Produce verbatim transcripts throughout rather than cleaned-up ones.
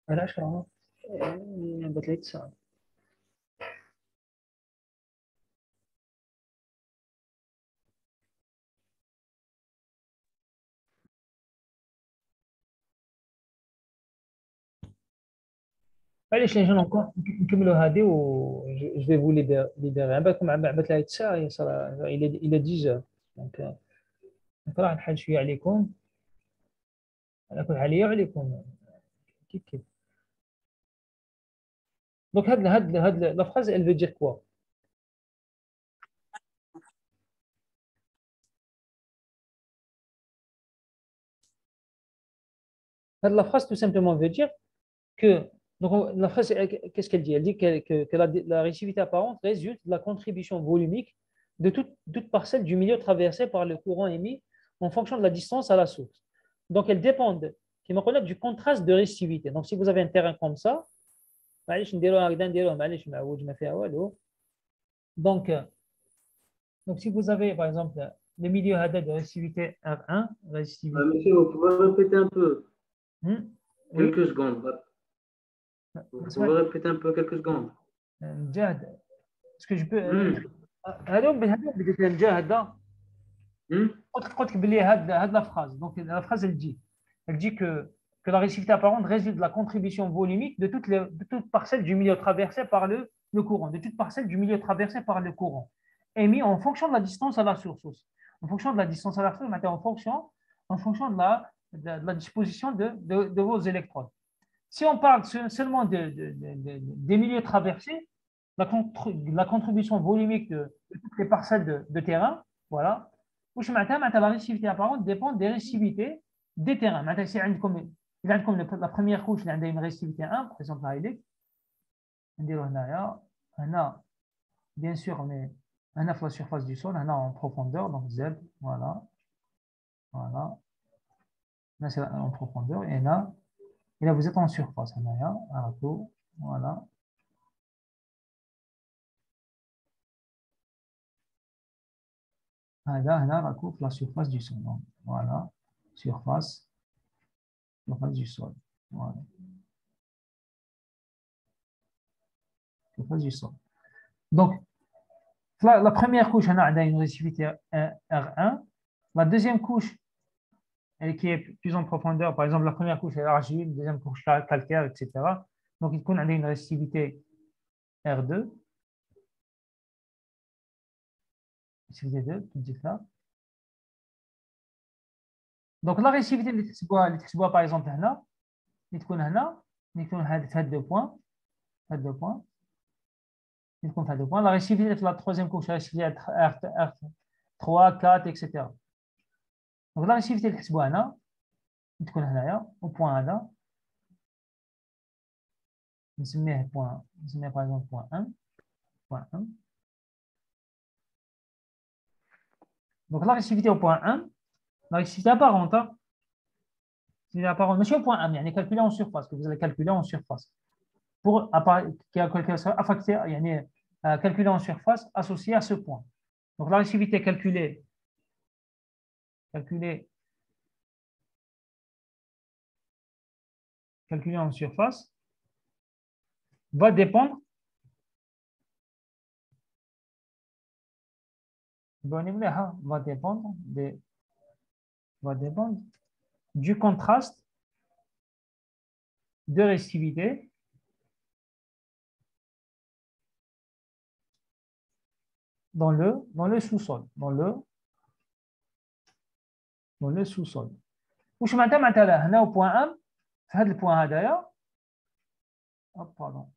علاش راه بدات لي تسعة. علاش نجي نكون نكملوا هذه و جو في فو ليبيري على بالكم عم عبات لها تسعة هي صرا الى الى ديجا. دونك دونك راح نحل شويه عليكم على كل عليا وعليكم كيف كيف. دونك هاد هاد هاد لا فراز elle veut dire quoi؟ هاد لا phrase tout simplement veut dire que donc on- la phrase elle- qu'est-ce qu'elle dit? Elle dit que, que, que la, la réactivité apparente résulte de la contribution volumique de toute, toute parcelle du milieu traversé par le courant émis en fonction de la distance à la source. Donc elle dépend de, qui me connaît du contraste de réactivité. Donc si vous avez un terrain comme ça, معليش نديروها هكذا نديروها معليش معوج ما فيها والو. Donc, euh, donc si vous avez par exemple le milieu هذا de réactivité R un, Ah, réactivité. monsieur, vous pouvez répéter un peu, Hmm, oui. quelques secondes. Vous pouvez répéter un peu quelques secondes. نجاهد. Est-ce que je peux Hmm. هذا هذا بديت نجاهد. Hmm. قلت قلت لك بلي هاد هاد لا phrase. Donc la phrase elle dit elle dit que que la réactivité apparente résulte de la contribution volumique de toute, les, de toute parcelle du milieu traversé par le, le courant, de toute parcelle du milieu traversé par le courant, émis en fonction de la distance à la source aussi. En fonction de la distance à la source, en fonction, en fonction de la, de, de la disposition de, de, de, vos électrodes. Si on parle seulement de, de, de, des milieux traversés, la, la contribution volumique de, de toutes les parcelles de, de terrain, voilà, la réactivité apparente dépend des réactivités des terrains. Si عندكم إذا عندكم la première couche اللي عندها une réactivité un, par exemple هايليك نديرو هنايا هنا bien sûr on est هنا في la surface du sol, هنا en profondeur, donc Z, voilà, voilà, là c'est en profondeur, et là, et là vous êtes en surface, هنايا, voilà. هذا هنا راكو في la surface du sol, donc voilà, surface, surface du sol, voilà, surface du sol. Donc la, la première couche, on a une réactivité R un. La deuxième couche, elle qui est plus en profondeur, par exemple, la première couche est argile, la deuxième couche calcaire, et cetera. Donc, il y a une réactivité R deux. Réactivité deux, tout dit là. Donc, la réactivité, par exemple, là, il y a deux points. deux points. Il y a deux points. La réactivité de la troisième couche, la réactivité R trois, quatre, et cetera. Donc, la réactivité, il y a au point là. نسميه point, نسميه par exemple point un, point un. Donc la réactivité au point un, la réactivité apparente, hein, c'est apparente, monsieur au point un, يعني calculé en surface, que vous allez calculer en surface. Pour qui a affecté, يعني calculé en surface associé à ce point. Donc la réactivité calculée, calculée, calculée en surface va dépendre va dépendre de, va dépendre du contraste de réactivité dans le, dans le sous-sol, dans le, dans le sous-sol. واش معناتها معناتها هنا au point un في هذا البوان هذايا hop pardon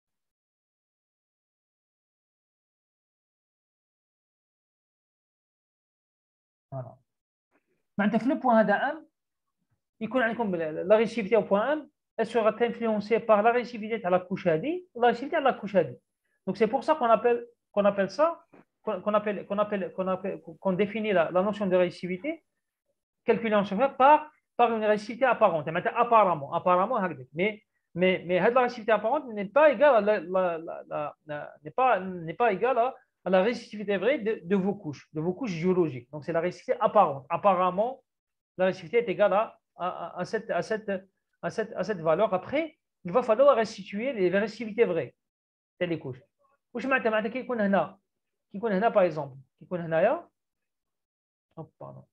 voilà معناتها في البوان هذا un يكون عندكم la réactivité au point un elle sera influencée par la réactivité à la couche هذه la réactivité à la couche هذه. Donc c'est pour ça qu'on appelle qu'on appelle ça qu'on appelle qu'on appelle qu'on appelle qu'on définit la, la notion de réactivité calculée en surface par par une réactivité apparente. Apparemment, apparemment, mais mais mais la réactivité apparente n'est pas égale à la, la, la, la n'est pas n'est pas égale à, à la réactivité vraie de, de vos couches, de vos couches géologiques. Donc c'est la réactivité apparente. Apparemment, la réactivité est égale à, à, à, cette, à, cette, à, cette, à cette valeur. Après, il va falloir restituer les récivités vraies. C'est les couches. واش معناتها معناتها كي يكون هنا كي يكون هنا باغ اكزومبل كي يكون هنايا اوب باردون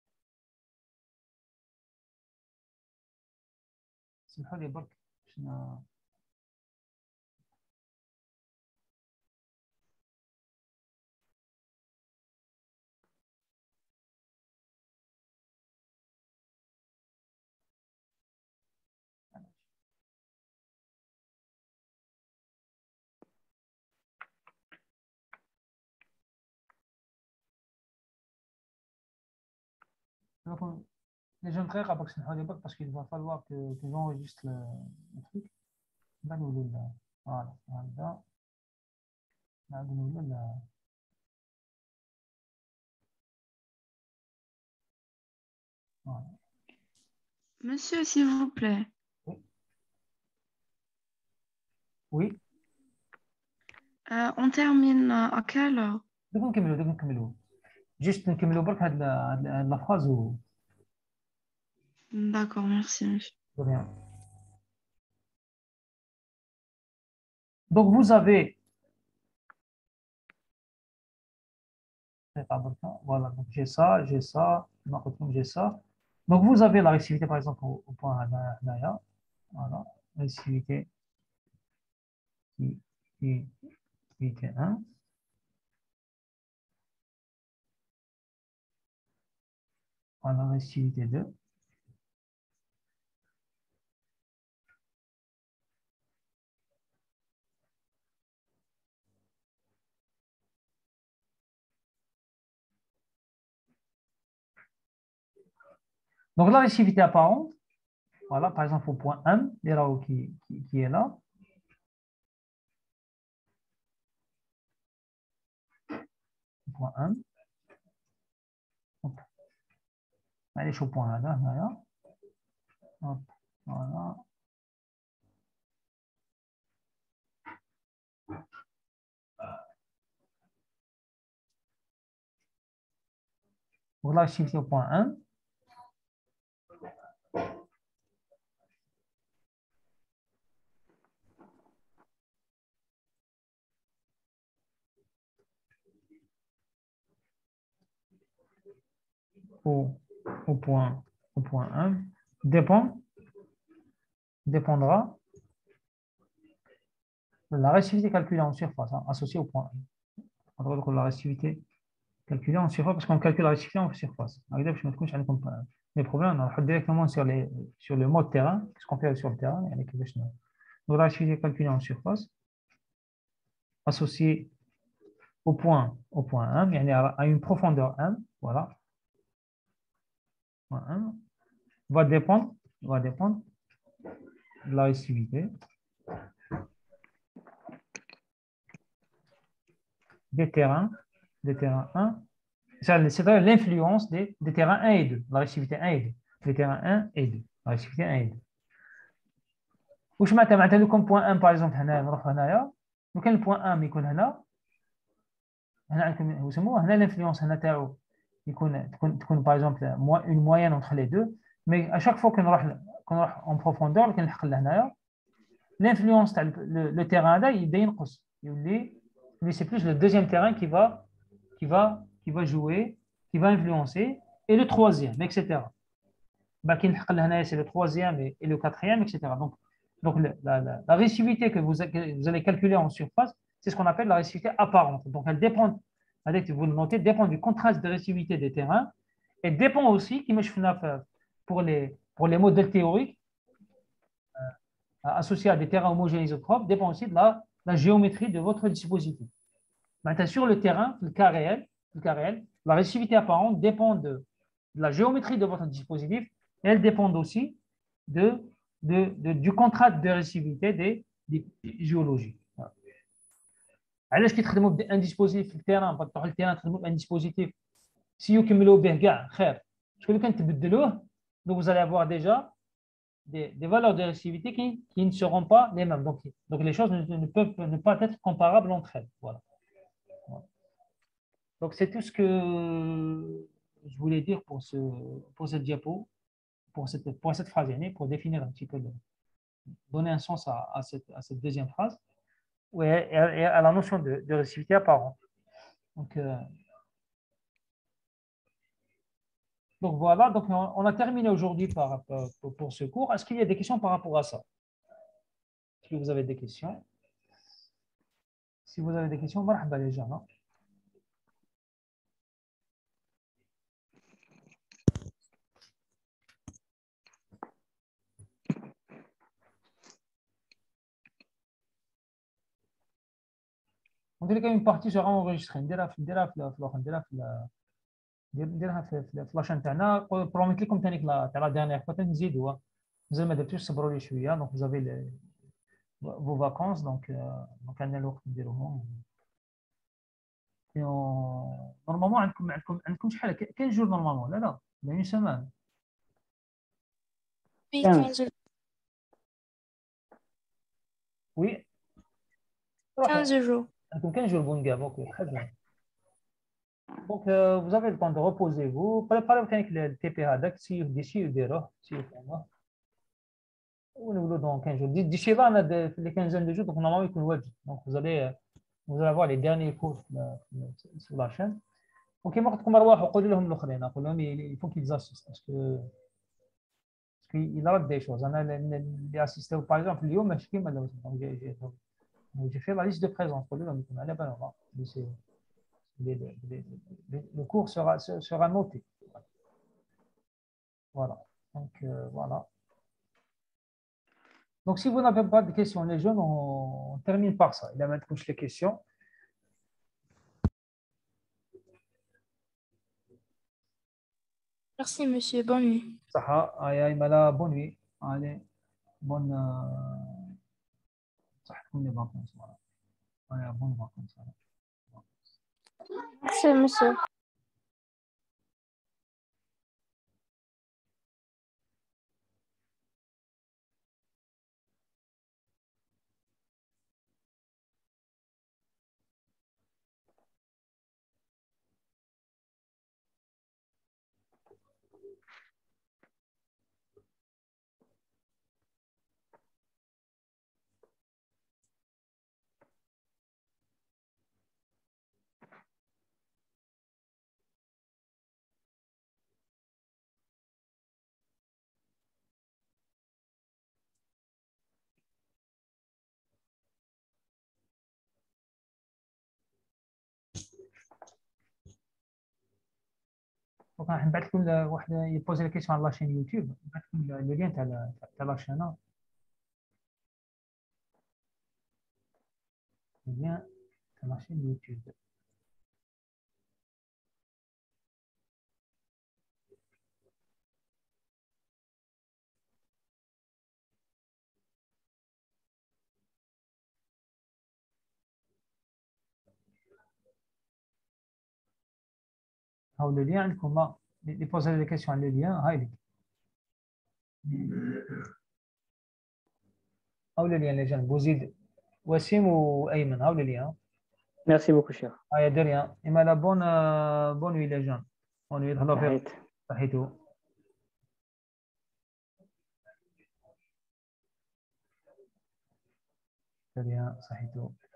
سمحوا لي برك باش les jeunes frères parce qu'il va falloir que, que j'enregistre le, le truc. Voilà, voilà. Voilà. Monsieur, s'il vous plaît. Oui. Euh, on termine à quelle heure? Juste نكملوا برك هاد la phrase ou... D'accord, merci, monsieur. De rien. Donc vous avez voilà, donc j'ai ça, j'ai ça, j'ai ça. Donc vous avez la réactivité par exemple au, au point Naya. Voilà, réactivité qui, qui, qui était un. Voilà, réactivité deux. Donc la réactivité apparente, voilà, par exemple au point un, l'erreur qui, qui, qui est là. Au point un. Hop. Allez, je suis au point un, là, là. Hop, voilà. Donc là, je suis au point un. Au, au, point, au point un dépend, dépendra de la réactivité calculée en surface hein, associée au point un. On va voir la réactivité calculée en surface parce qu'on calcule la réactivité en surface. Les problèmes, on va directement sur, les, sur le mode terrain, ce qu'on fait sur le terrain. Donc la réactivité calculée en surface associée au point, au point un, à une profondeur un, voilà. un, va dépendre, va dépendre de la réactivité des terrains, des terrains un, c'est-à-dire l'influence des, des terrains un et deux, la réactivité un et deux, des terrains un et deux, la réactivité un et deux. واش معناتها معناتها لو كان بوان واحد par exemple هنا نروح هنايا لو كان البوان واحد يكون هنا هنا عندكم هو يسموه هنا الانفلونس هنا تاعو يكون تكون تكون par exemple une moyenne entre les deux mais à chaque fois كنروح كنروح en profondeur كنلحق لهنايا l'influence تاع le terrain هذا يبدا ينقص يولي mais c'est plus le deuxième terrain qui va qui va qui va jouer qui va influencer et le troisième et cetera bah qui نلحق لهنايا c'est le troisième et, et le quatrième et cetera donc donc la, la, la réactivité que vous, que vous allez calculer en surface c'est ce qu'on appelle la réactivité apparente donc elle dépend vous le notez dépend du contraste de réactivité des terrains et dépend aussi qui pour les pour les modèles théoriques euh, associés à des terrains homogénéisotropes dépend aussi de la, la géométrie de votre dispositif. Maintenant, sur le terrain, le cas réel, le cas réel, la réactivité apparente dépend de, de la géométrie de votre dispositif et elle dépend aussi de, de, de, du contraste de réactivité des, des géologies. علاش كيتخدموا بان ديسبوزيتيف في التيران بغيتو تروحوا للتيران تخدموا بان ديسبوزيتيف سي يكملوا به كاع خير شكون اللي كنتبدلوه donc vous allez avoir déjà des, des valeurs de réactivité qui, qui ne seront pas les mêmes donc, donc les choses ne, ne peuvent ne pas être comparables entre elles voilà. Voilà. Donc c'est tout ce que je voulais dire pour ce pour cette diapo pour cette pour cette phrase pour définir un petit peu le, donner un sens à, à, cette, à cette deuxième phrase et à, et à la notion de, de réciprocité apparente. Donc, euh, donc voilà, donc on, on a terminé aujourd'hui par, pour, pour ce cours. Est-ce qu'il y a des questions par rapport à ça? Est-ce que vous avez des questions? Si vous avez des questions, marhaba les gens. Hein? On dirait qu'il y a une partie sera enregistrée. نديرها في نديرها في الأخ نديرها في نديرها في في الفلاش تاعنا بروميت لكم ثاني تاع لا ديرنيير فوا نزيدوها مازال ما درتوش صبروا لي شويه دونك زافي فو فاكونس دونك دونك عندنا الوقت نديروهم نورمالمون عندكم عندكم عندكم شحال كاين جور نورمالمون لا لا لا اون سيمان وي quinze jours. عندكم كاين جور بونغاب اوكي très bien. Donc, euh, vous avez le temps de reposer vous. Préparez le T P هذاك سيو ديشي وديروه سيو فهمه ونقولوا dans quinze jours. D'ici là, on a des, les quinzaine de jours, donc normalement, il faut donc vous allez, vous allez avoir les derniers cours sur la chaîne. Donc, il faut qu'ils assistent parce que parce qu'il a des choses. On a les assistés, par exemple, Lyon, j'ai fait la liste de présence. Le cours sera, sera noté. Voilà. Donc, euh, voilà. Donc, si vous n'avez pas de questions, les jeunes, on, on termine par ça. Il y a maintenant les questions. Merci, monsieur. Bonne nuit. Ça a, Imala, bonne nuit. Allez, bonne. Ça a les vacances. Voilà. Allez, bonne vacances. Merci, monsieur. Donc, on va vous poser la question à la chaîne YouTube. Le lien de la chaîne. Le lien de la chaîne YouTube. Le lien, comment poser les questions à le lien. How le lien, les gens. Bouzid, Wassim ou Ayman. How le lien. Merci beaucoup, cher. Ah, il y a de rien. Il m'a la bonne, euh, bonne nuit, les gens. Bonne nuit. Tahito. De rien. Tahito.